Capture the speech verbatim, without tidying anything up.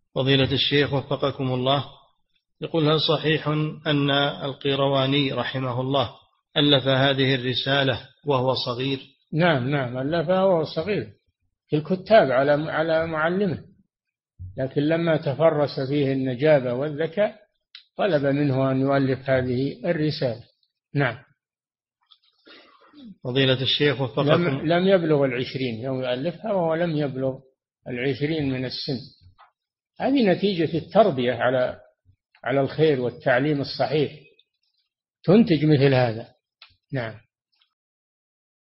فضيلة الشيخ وفقكم الله، يقول: هل صحيح أن القيرواني رحمه الله ألف هذه الرسالة وهو صغير؟ نعم نعم ألفها وهو صغير في الكتاب على على معلمه، لكن لما تفرس فيه النجابة والذكاء طلب منه أن يؤلف هذه الرسالة. نعم. فضيلة الشيخ وفقكم، لم, لم يبلغ العشرين يوم يؤلفها، وهو لم يبلغ العشرين من السن. هذه نتيجة التربية على على الخير والتعليم الصحيح، تنتج مثل هذا. نعم.